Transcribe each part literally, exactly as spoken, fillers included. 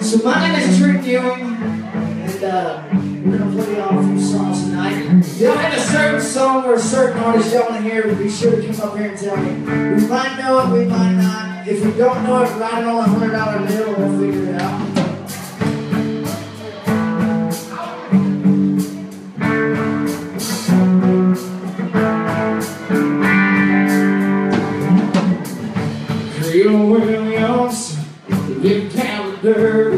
So my name is Trent Ewing, and uh, we're going to play y'all a few songs tonight. If y'all have a certain song or a certain artist y'all want to hear, be sure to come up here and tell me. We might know it, we might not. If we don't know it, write it on a hundred dollar bill and we'll figure it out. Creole Williams, the calendar,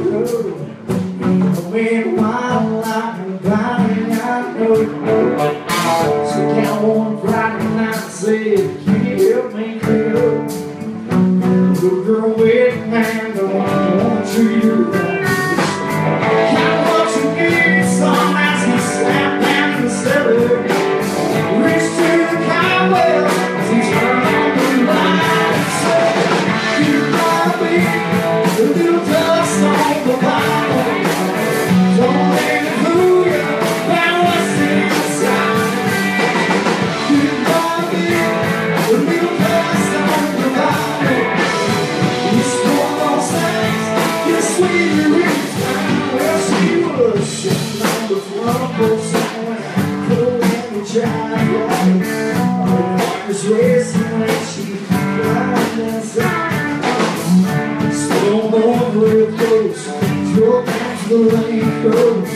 when wild like Bonnie, I know. She got one Friday night and said, "Give me Creole." The girl with hand, I want to treat her right. Count what you need, some as he slapped down in the cellar. Reach to the cowbell as he turned on the lights. You might be a little dust on the bottom. Don't let it fool you about what's inside. You might be a little dust on the bottom. You store those things, you're sweeter in time. Well, she was sitting on the front porch somewhere, cold in the driveway. Her heart was racing when she climbed inside. Stole over real close, drove down to the lane road.